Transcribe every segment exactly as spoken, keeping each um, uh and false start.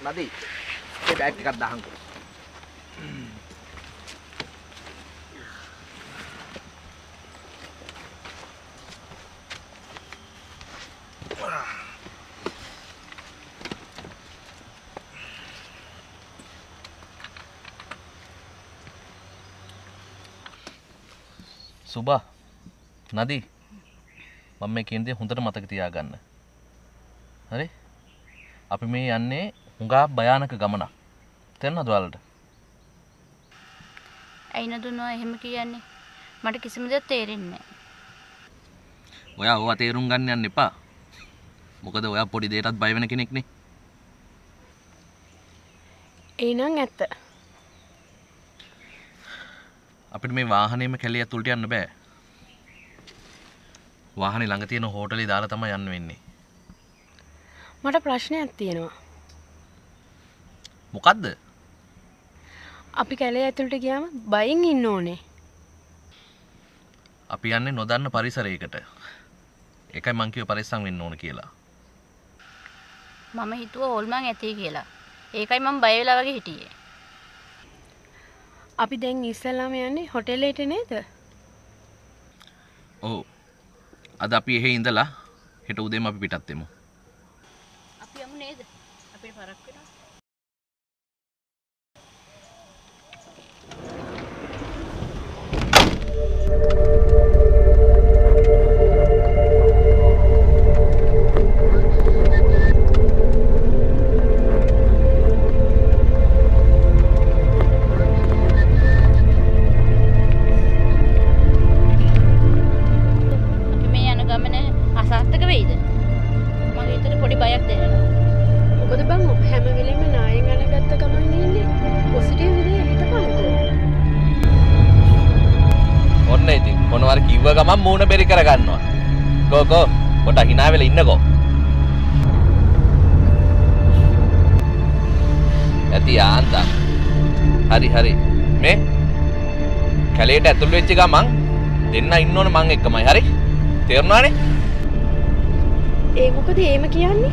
නදී ඒ bag එකක් දාහන්කෝ. සුබා නදී මම මේ කියන දේ හොඳට මතක තියාගන්න. හරි? අපි මේ යන්නේ හුඟා භයානක ගමනක්. තේරෙනවද ඔයාලට? ඇයි නදුනවා එහෙම කියන්නේ? මට කිසිම දෙයක් තේරෙන්නේ නැහැ. ඔයා ඕවා තේරුම් ගන්න යන්න එපා. මොකද ඔයා පොඩි දෙයකටත් බය වෙන කෙනෙක් නේ. ඒ නම් ඇත්ත. අපිට මේ වාහනේම කැලේ ඇතුළට යන්න බෑ. වාහනේ ළඟ තියෙන හෝටලේ දාලා තමයි යන්න වෙන්නේ. මට ප්‍රශ්නයක් තියෙනවා. මොකද්ද? අපි කැලේ ඇතුළට ගියාම බයෙන් ඉන්න ඕනේ. අපි යන්නේ නොදන්න පරිසරයකට. ඒකයි මං කිව්ව පරිස්සම් වෙන්න ඕන කියලා. මම හිතුවා ඕල්මන් ඇති කියලා. ඒකයි මම බය වෙලා වගේ හිටියේ. අපි දැන් ඉස්සෙල්ලාම යන්නේ හොටෙලෙට නේද? ඔව්. අද අපි එහෙ ඉඳලා හෙට උදේම අපි පිටත් වෙමු. අපි යමු නේද? අපිට පරක් වෙනවා. ගමන් මූණ බෙරි කර ගන්නවා. කෝ කෝ පොඩ hina වෙලා ඉන්නකෝ. ඇති ආන්දා. හරි හරි. මේ කැලේට ඇතුල් වෙච්ච ගමන් දෙන්න ඉන්න ඕන මං එක්කමයි. හරි? තේරුණානේ? ඒ මොකද එහෙම කියන්නේ?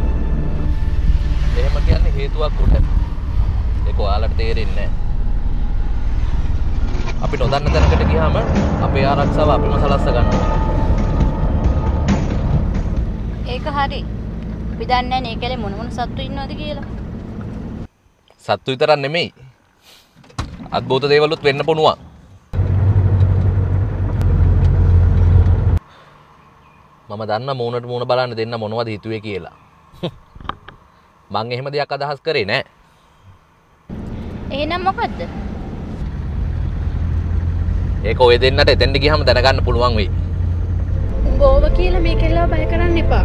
එහෙම කියන්නේ හේතුවක් උඩ. ඒක ඔයාලට තේරෙන්නේ නැහැ. අපි නොදන්න තැනකට ගියාම අපේ ආරක්ෂාව අපිම සලස්ස ගන්නවා. ඒක හරි. අපි දන්නේ නැහැ මේ කැලේ මොන මොන සත්තු ඉන්නවද කියලා. සත්තු විතරක් නෙමෙයි. අද්භූත දේවලුත් වෙන්න පුළුවන්. මම දන්න මූණට මූණ බලන්න දෙන්න මොනවද හිතුවේ කියලා. මං එහෙම දෙයක් අදහස් කරේ නෑ. එහෙනම් මොකද්ද? ඒක ඔය දෙන්නට එතෙන්ට ගියාම දැනගන්න පුළුවන් වෙයි. උඹ ඕව කියලා මේ කෙල්ලව බය කරන්න එපා.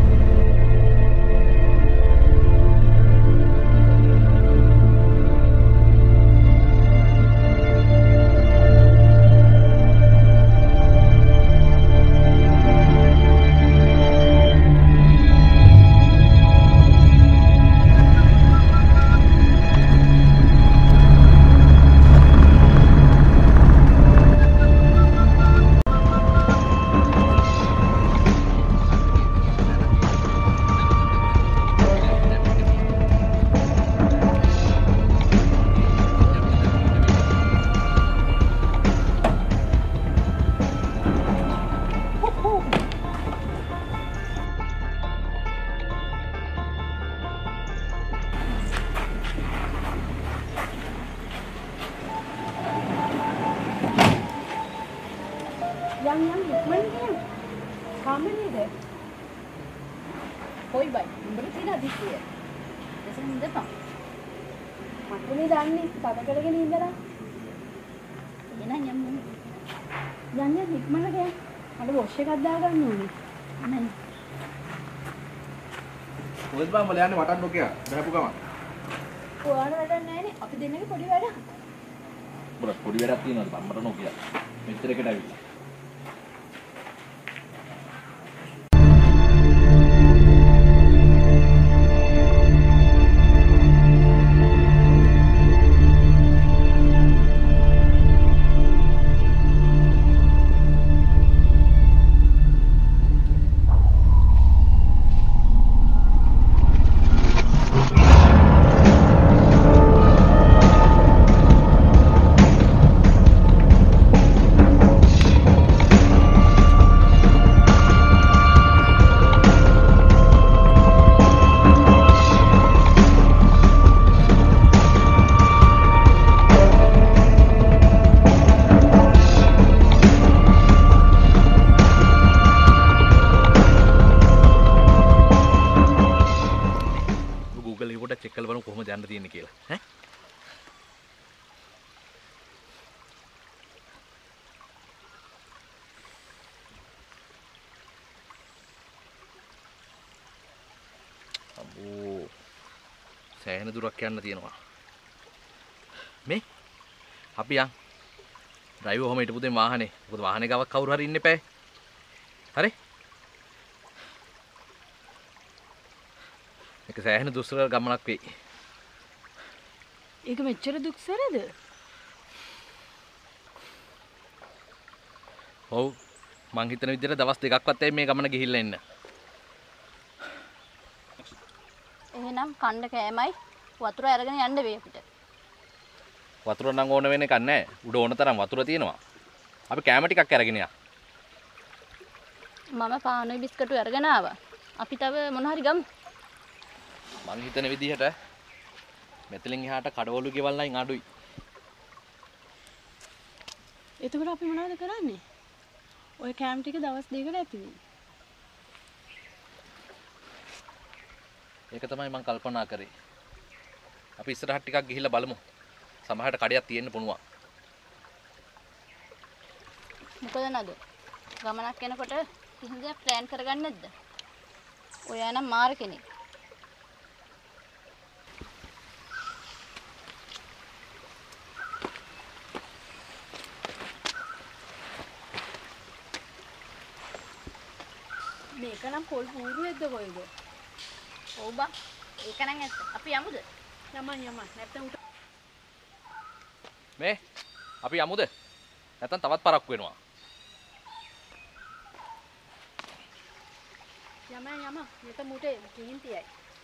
Yang yang mana ni? Kamu ni deh. Koi baik, berarti nak dikira. Macam ni dah tak? Aku ni dah ni, tata kerja ni dah lah. Ini yang yang yang yang hik mana kaya? Ada bosnya kada kan ni? Mana? Udah bang, boleh ane matan tu kya? Dah buka mak? Oh, ada ada ni, apa dia ni kodi ada? Berat, kodi berat ni nanti matan tu kya? Mesti kita ada. Check කරලා බලමු කොහොමද යන්න තියෙන්නේ කියලා. ඈ අම්බෝ සෑහෙන දුරක් යන්න තියෙනවා. මේ අපි යන් ඩ්‍රයිවර් ඔහම හිටපු දෙන් වාහනේ. මොකද වාහනේ ගාවක් කවුරු හරි ඉන්න එපායි. හරි? ඒක සෑහෙන දුස්සර ගමනක් වෙයි. ඒක මෙච්චර දුක්සරද? ඔව් මං හිතන විදිහට දවස් දෙකක්වත් ඇයි මේ ගමන ගිහිල්ලා එන්න. එහෙනම් කණ්ඩ කෑමයි වතුර අරගෙන යන්න වෙයි අපිට. වතුර නම් ඕන වෙන එකක් නැහැ. උඩ ඕන තරම් වතුර තියෙනවා. අපි කෑම ටිකක් අරගෙන යන්න. මම පානුයි බිස්කටු අරගෙන ආවා. අපි තව මොන හරි ගමු. මං හිතන විදිහට මෙතලින් එහාට කඩවලු ගෙවල් නම් අඩුයි. එතකොට අපි මොනවද කරන්නේ? ඔය කැම්ප් ටික දවස් දෙකකට ඇති වෙයි. ඒක තමයි මං කල්පනා කරේ. අපි ඉස්සරහට ටිකක් ගිහිල්ලා බලමු. සමහරට කඩයක් තියෙන්න පුළුවන්. මොකද නේද? ගමනක් යනකොට කිසිම දෙයක් ප්ලෑන් කරගන්නේ නැද්ද? ඔයා නම් මාර කෙනෙක්. මේක නම් පොල් පූරුවේද්ද කොයිද? ඔව් බා. ඒක නම් ඇත්ත. අපි යමුද? යමන් යමන්. නැත්තම් උට මේ අපි යමුද? නැත්නම් තවත් පරක්කු වෙනවා. යමන් යමන්. මෙත මුටේ කීන්තියයි.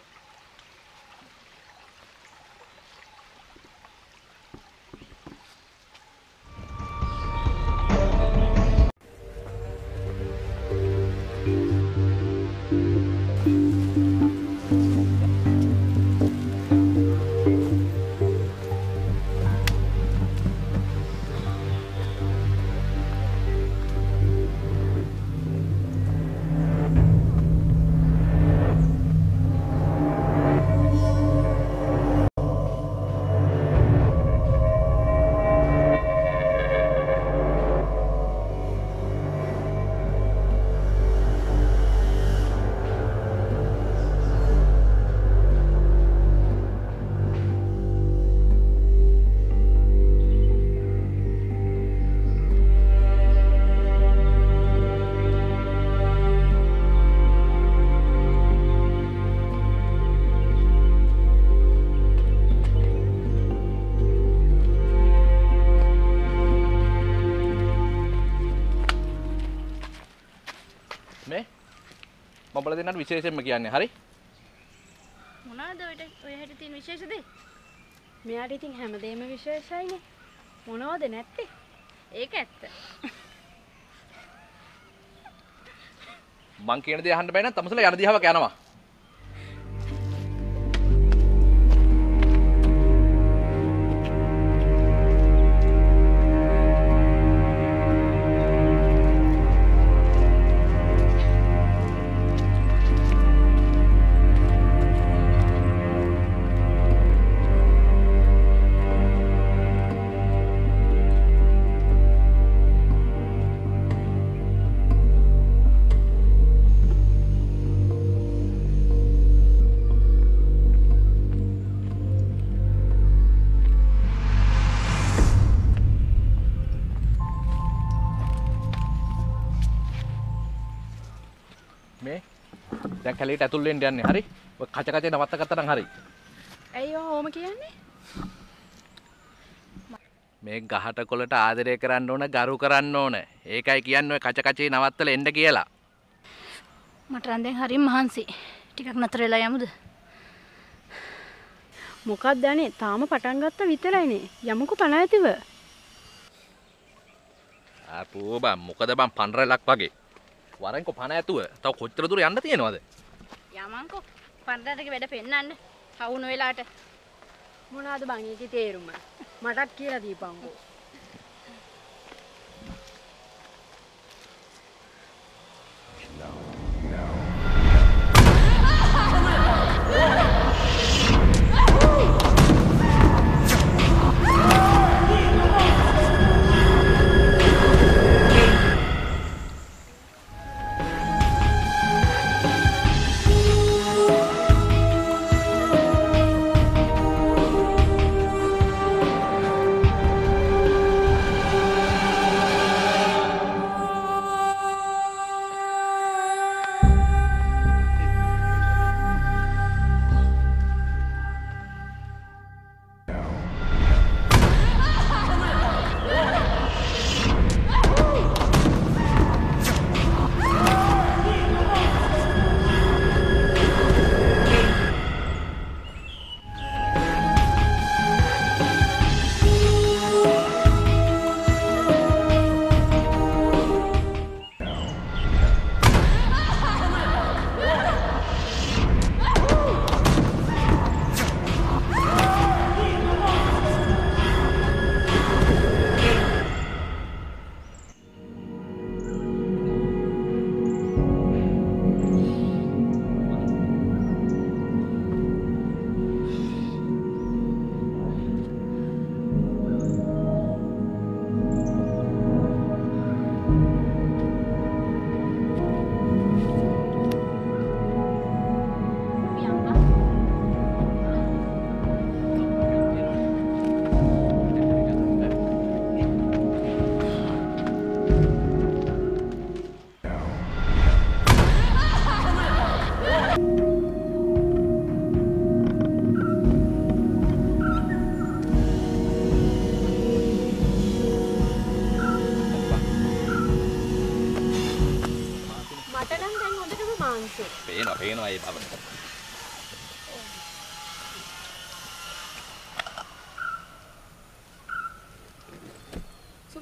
මම බල දෙන්නට විශේෂයෙන්ම කියන්නේ හරි මොනවාද ඔය ඔය හැටි තියෙන විශේෂ දේ? මෙයාට ඉතින් හැමදේම විශේෂයිනේ. මොනවද නැත්තේ? ඒක ඇත්ත. මං කියන දේ අහන්න බෑ නම් තමසලා යන දිහාවක් යනවා. මේ දැන් කැලේට ඇතුල් වෙන්න යන්නේ හරි ඔය කච කච නවත්ත ගත්තා නම් හරි ඇයි ඔහොම කියන්නේ? මේ ගහට කොළට ආදරය කරන්න ඕන ගරු කරන්න ඕන ඒකයි කියන්නේ ඔය කච කචේ නවත්තලා එන්න කියලා මට නම් දැන් හරිම මහන්සි. ටිකක් නතර වෙලා යමුද? මොකක්ද අනේ තාම පටන් ගත්ත විතරයිනේ. යමුකෝ පණ ඇතිව. ආපෝ බං මොකද බං පන්රලක් වගේ වරෙන්කෝ පණ ඇතුව තව කොච්චර දුර යන්න තියෙනවද? යමන්කෝ. පන්රටක වැඩ පෙන්නන්න. හවුන වෙලාට. මොනවාද බං ඒකේ තේරුම? මටත් කියලා දීපන්කෝ. No, no.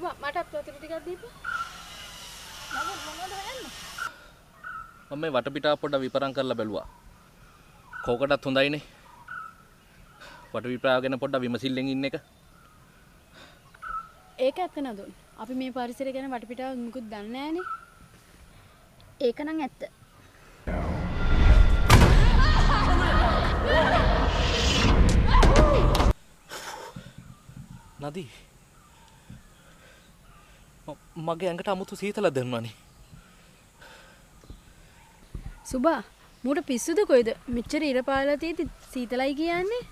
සුබා මටත් වතුර ටිකක් දීපන්. නමුත් මොනවද හොයන්නේ? මම මේ වටපිටාව පොඩ්ඩක් විපරම් කරලා බැලුවා. කෝකටත් හොඳයිනේ. වටපිටාව ගැන පොඩ්ඩක් විමසිල්ලෙන් ඉන්න එක. ඒක ඇත්ත නදුන්. අපි මේ පරිසරය ගැන වටපිටාව මුකුත් දන්නේ නැහනේ. ඒක නම් ඇත්ත. නදී මගේ ඇඟට අමුතු සීතලක් දැනුණානේ. සුබා මූට පිස්සුද කොයිද? මෙච්චර ඉර පාලා තියෙදි සීතලයි කියන්නේ.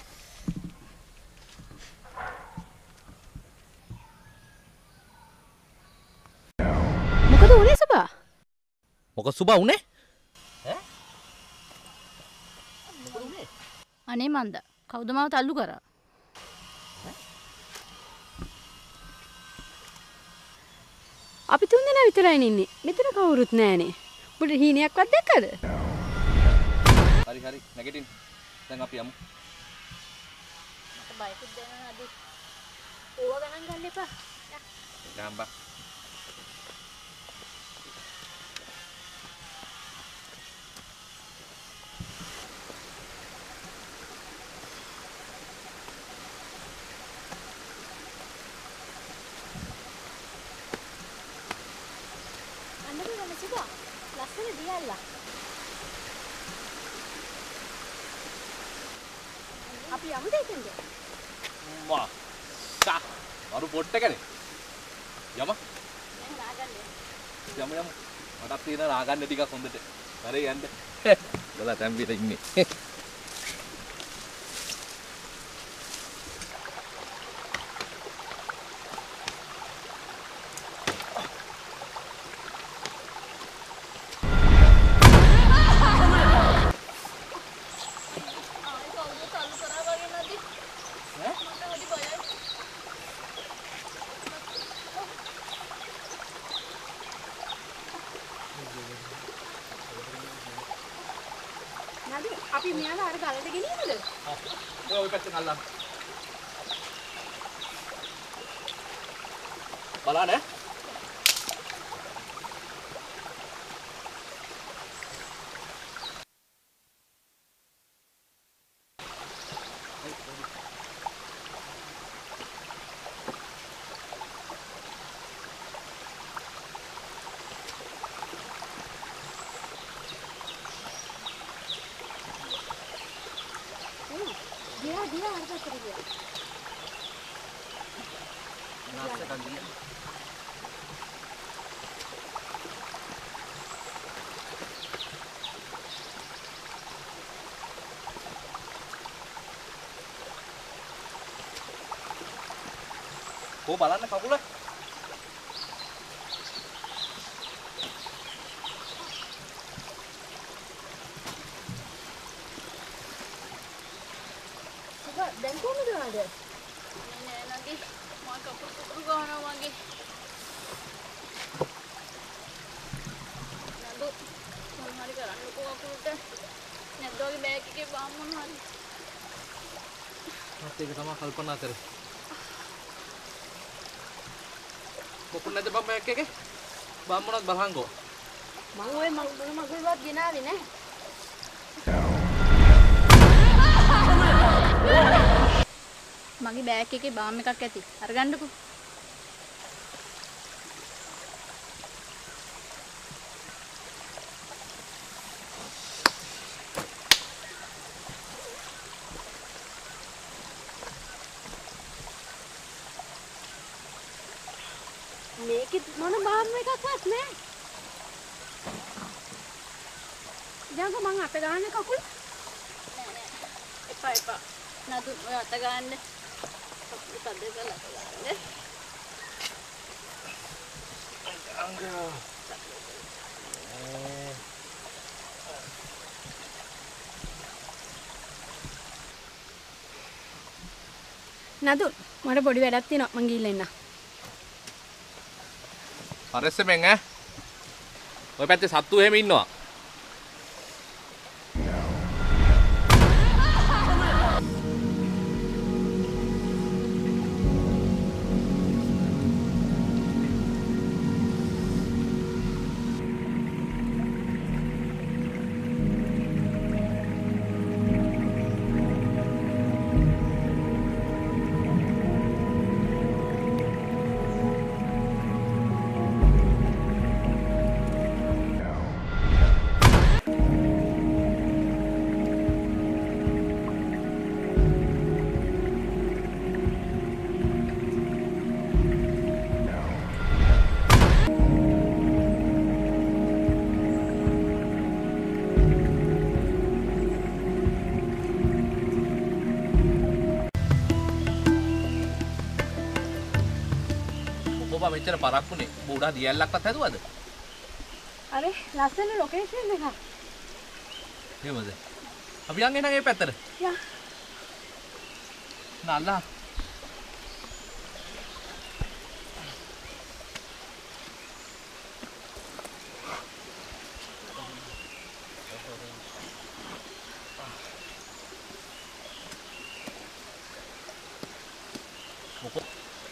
මොකද උනේ සුබා? මොකද සුබා උනේ? අනේ මන්ද කවුද මාව තල්ලු කරා? අපි තුන් දෙනා විතරයි ඉන්නේ. මෙතන කවුරුත් නැහනේ. මුට හීනයක්වත් දැක්කද? හරි හරි නැගිටින්. දැන් අපි යමු. මට බයකුත් දැනෙනවා නදී. ඕව ගණන් ගන්න එපා. ගාම්බා. සුබා ලස්සන දියල්ලා. අපි යමුද එතනද? මා සා වරු පොට්ට කනේ. යම. මම නාගන්නේ. යමු යමු. මටත් තියෙන නාගන්න ටිකක් හොඳට. හරි යන්න. බලා තැම්බිට ඉන්නේ. නදී අපි මෙයාලා අර ගලට ගෙනියමුද? ඔය ඔය පැත්තෙන් අල්ලන්න. බලන්න. ගියා ගියා අර පැත්තට ගියා. නාස්ස කන්දිය. කො බලන්න කකුල. සුබා දැන් කොහමද ආද? නෑ නදී මම කපුරු කපුරු ගන්නවා වගේ. නදු මොන හරි කරන්නකෝ කපුරුට. නැද්ද වගේ බෑග් එකේ බාම් මොන හරි. මත් ඒක තමයි කල්පනා කරේ. කොකුල් නැද්ද බම් බෑග් එකේ? බම් මොනවද බලහන්කෝ. මම ඔය මගුල් මගුල්වත් ගෙනාවේ නැහැ. මගේ බෑග් එකේ බාම් එකක් ඇති. අරගන්නකෝ. මේකෙ මොන බාම් එකක්වත් නැහැ. දැන් මං අත ගන්න කකුල. නෑ නෑ. එපා එපා. නදු ඔය අත ගන්න. කපුරු තද කරලා අත ගන්න. අංගා. නදු මට පොඩි වැඩක් තියෙනවා මං ගිහිල්ලා එන්න. පරස්සමෙන් ඈ. ඔය පැත්තේ සත්තු එහෙම ඉන්නවා. බා මෙච්චර පරක්කුනේ. ඔබ උඩ දියැලක්වත් හැදුවද? අර ලස්සන ලොකේෂන් එකක්. එහෙමද? අපි යන් එනං ඒ පැත්තට. යා. නල්ලා. මොකද?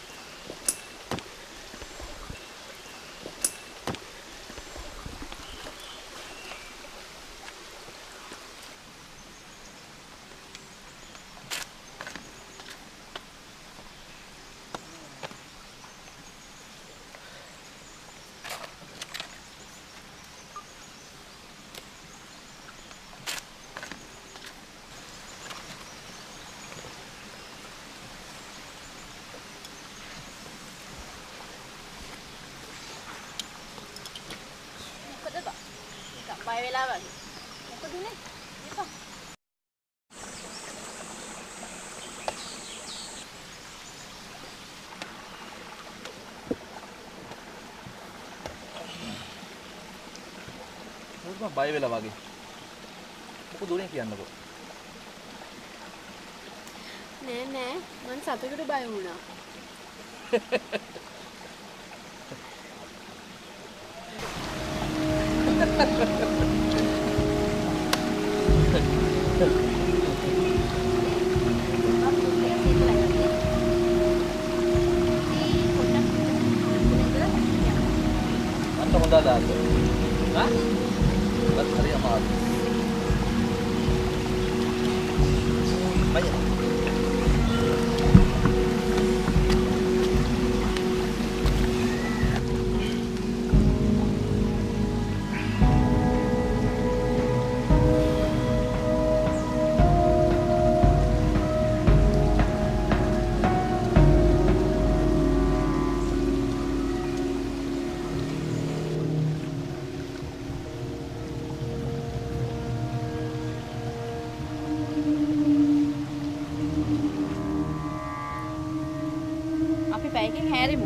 මොකද බා? නිකන් බය වෙලා වගේ. මොකද උනේ? ඉපා. මොකද බය වෙලා වගේ. මොකද උනේ කියන්නකෝ. නෑ නෑ මං සතෙකුට බය වුණා. අන්න හොඳ දාන්න. හා? බත් හරි අමාරුයි. බය. අපි පැයකින් හැරෙමු.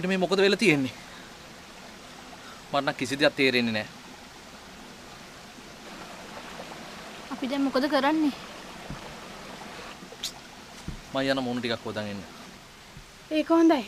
අපිට මේ මොකද වෙලා තියෙන්නේ? මට නම් කිසි දෙයක් තේරෙන්නේ නැහැ. අපි දැන් මොකද කරන්නේ? මම යන මොණු ටිකක් හොදන් එන්න. ඒක හොඳයි.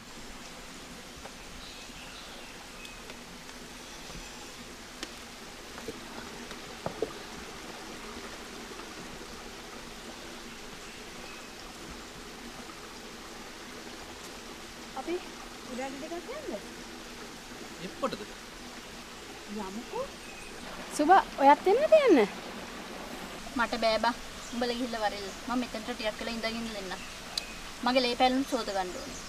අපි උඩට ටිකක් යන්න. එප්පටද? යමුකෝ. සුබා ඔයත් එන්න තියන්න. මට බෑ බා. උඹලා ගිහිල්ලා වරෙල්. මම මෙතනට ටිකක් වෙලා ඉඳගෙන ඉන්න. මගේ ලේ පැලුම් සෝද ගන්න ඕනේ.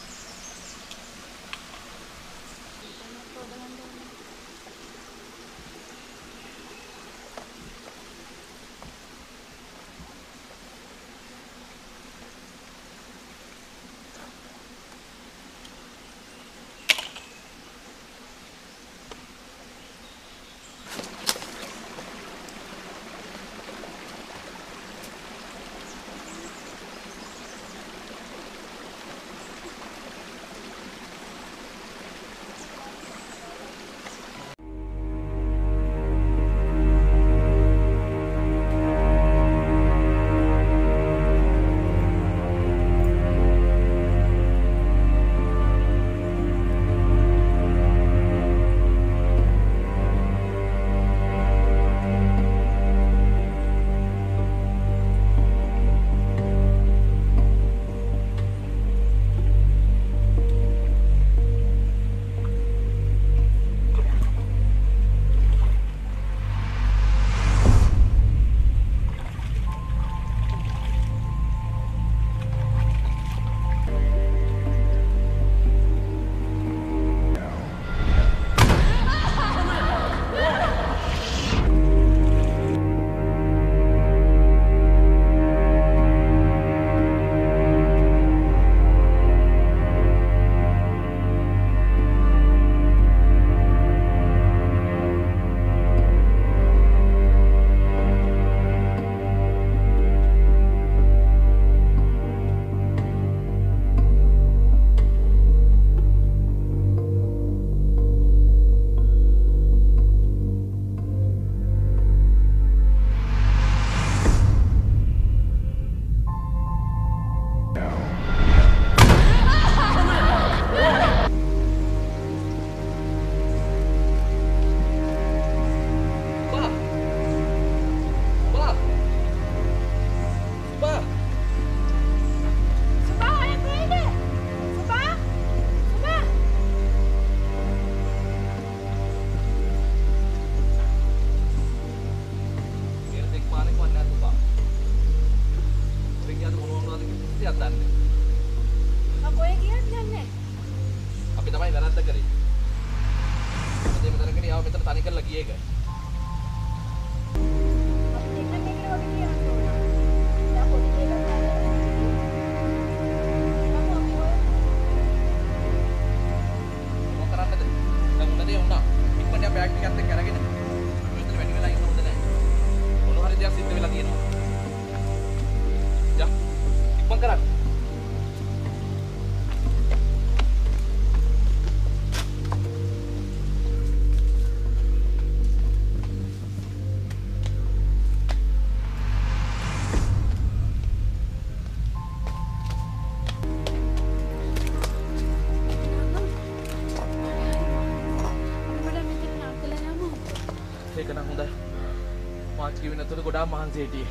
ගොඩාක් මහන්සි හිටියේ.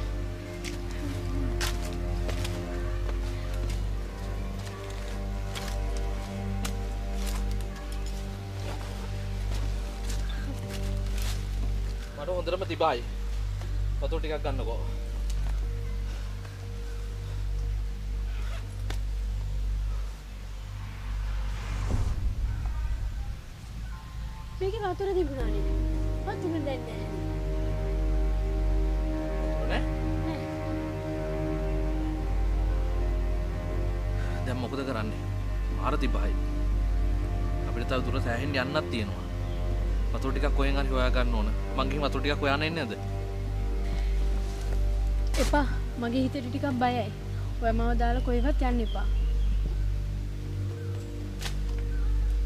මට හොඳටම තිබායි. වතුර ටිකක් ගන්නකෝ. මේකේ වතුර තිබුණානේ. වතුර දැන් නැහැ. දැන් මොකද කරන්නේ? මාර තිබහයි. අපිට තව දුර සෑහෙන්න යන්නත් තියෙනවා. වතුර ටිකක් කොහෙන් හරි හොයා ගන්න ඕන. මං ගිහින් වතුර ටිකක් හොයාගෙන එන්නේ නැද? එපා. මගේ හිතේ ටිකක් බයයි. ඔය මම දාලා කොහෙවත් යන්න එපා.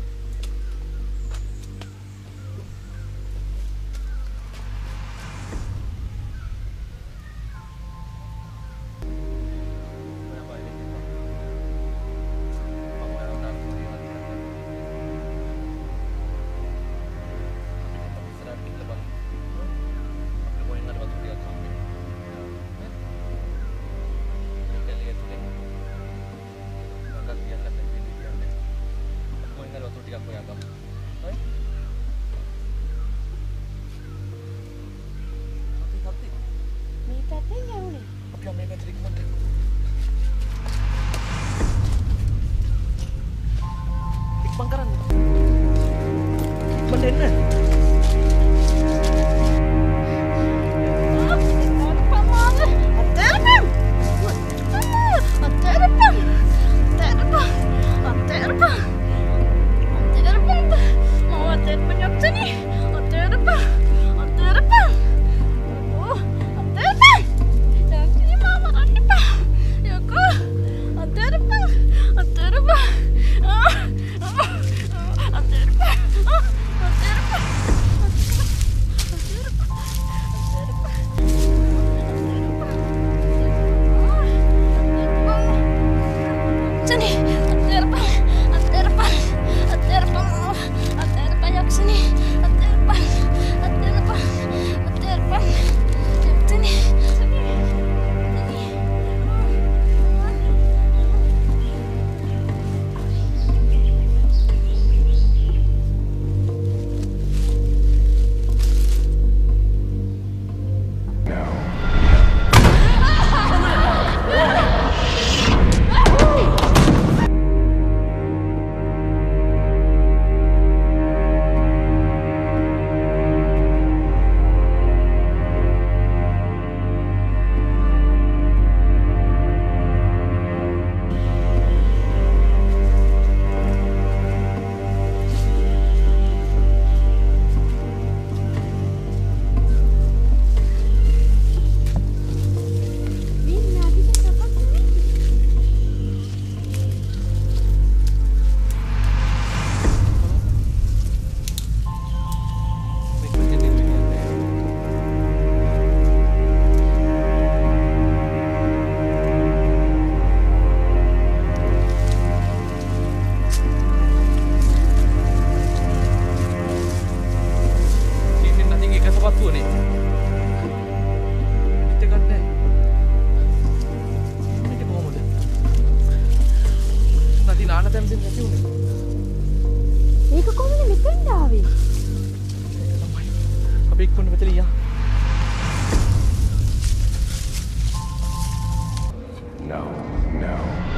no, no.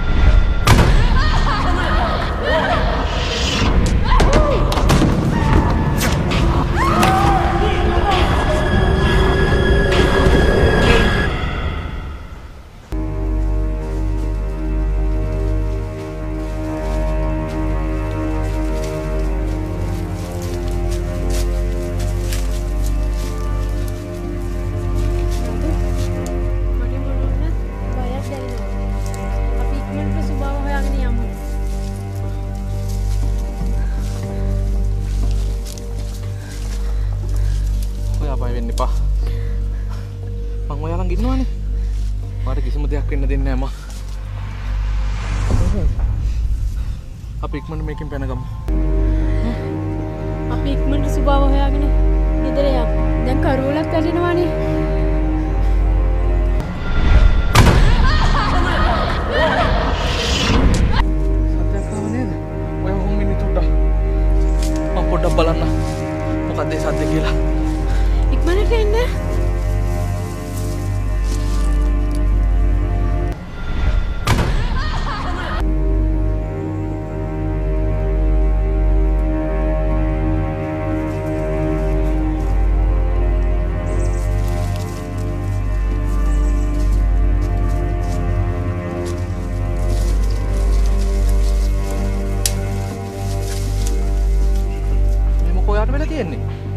ඔයා බය වෙන්න එපා. මං ඔයා ළඟ ඉන්නවනේ. මට කිසිම දෙයක් වෙන්න දෙන්නේ නැහැ මම. අපි ඉක්මනට මේකෙන් පැනගමු. අපි ඉක්මනට සුභාව හොයාගෙන ගෙදර යමු. දැන් කරුවලක් වැටෙනවානේ. සත්‍යයක් ආව නේද? ඔයා හොම් මිනිත් උඩ. මම පොඩ්ඩක් බලන්න. මොකක්ද ඒ සද්ද කියලා. ඉක්මනට එන්න. මේ මොකෝ යාට වෙලා තියෙන්නේ?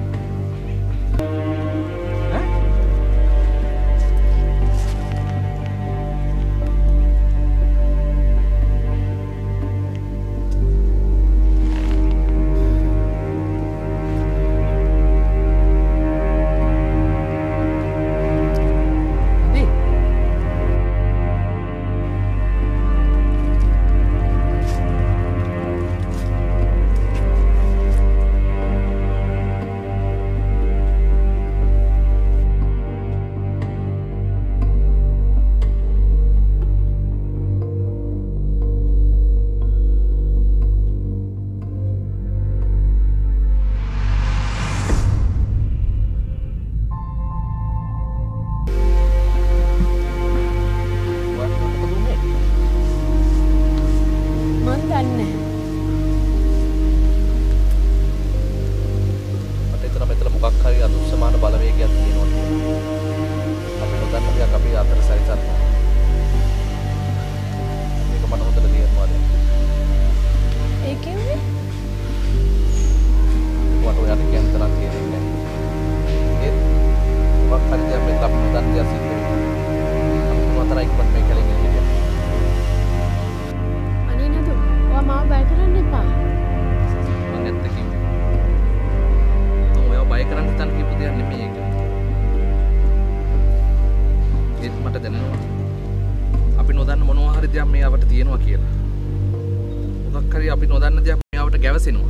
අපි නොදන්න දෙයක් මෙයාවට ගැවසෙනවා.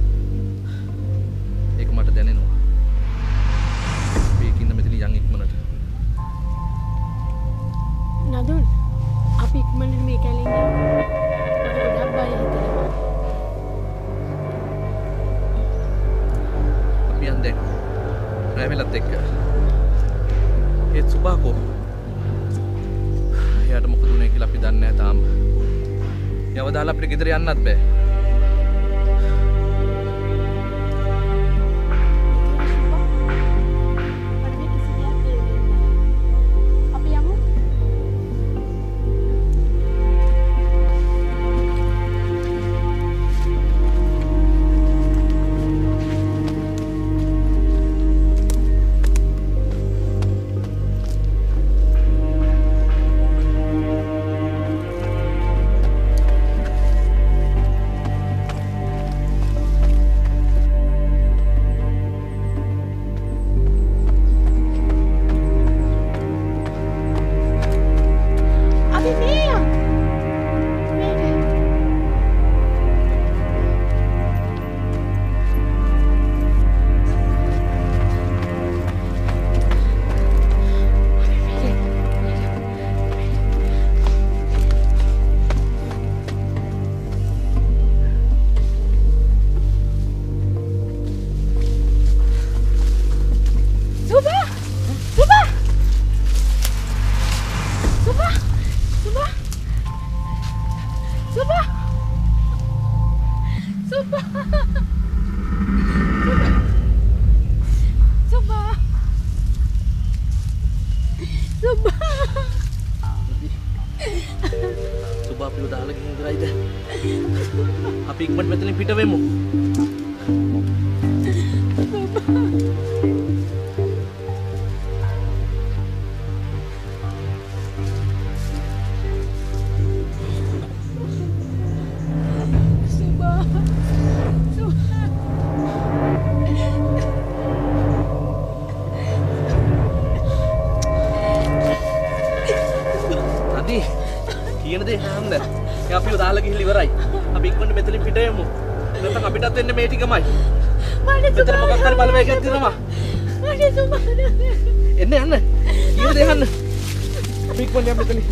ඒක මට දැනෙනවා. අපි එකින් මෙතන යන් ඉක්මනට. නදුන් අපි ඉක්මනට මේ කැලෙන් යමු. මට ගොඩක් බය හිතෙනවා. අපි යන් දැන්. රැවෙලත් එක්ක. ඒත් සුභාකෝ. එයාට මොකද උනේ කියලා අපි දන්නේ නැහැ තාම. යව දාලා අපිට ගෙදර යන්නත් බෑ. අපි ඉක්මනට මෙතනින් පිට වෙමු. නදී කියන දේ අහන්න. ඒ අපිව දාලා ගිහින් ඉවරයි. අපි ඉක්මනට මෙතනින් පිට වෙමු. නැත්නම් අපිටත් වෙන්නේ මේ ටිකමයි. මෙතන මොකක් හරි බලවේගයක් තියෙනවා. මට සුමාන. එන්න යන්න. කියන දේ අහන්න. අපි ඉක්මනට යමු මෙතනින්.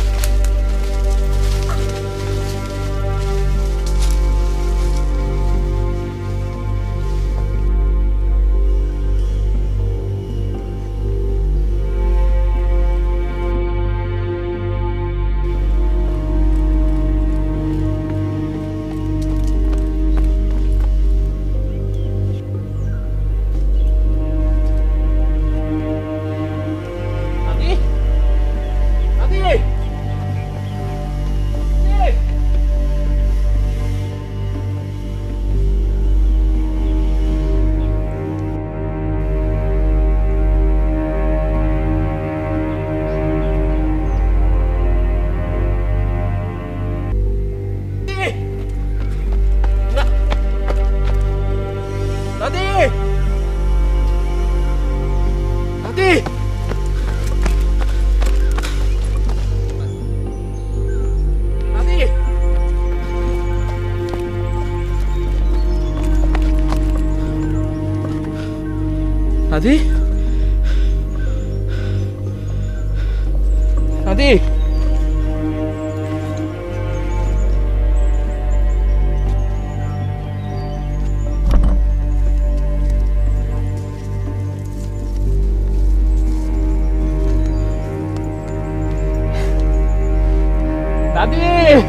Nadi? Nadi? Nadi!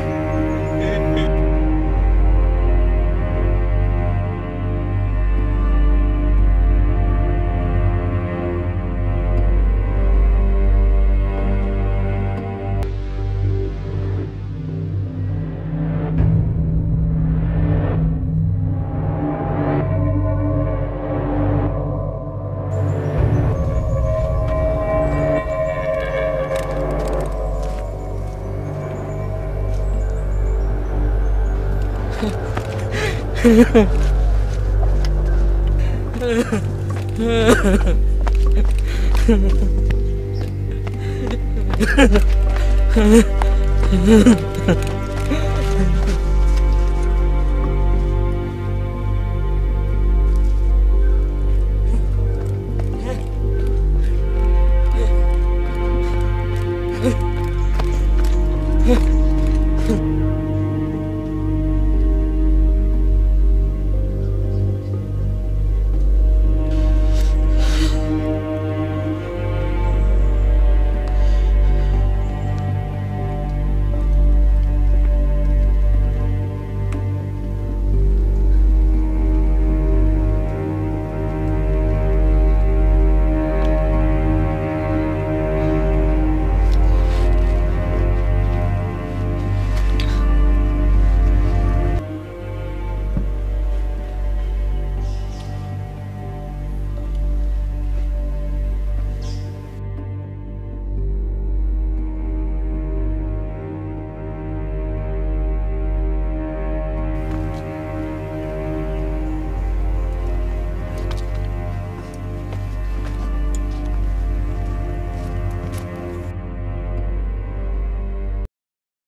Ha ha ha.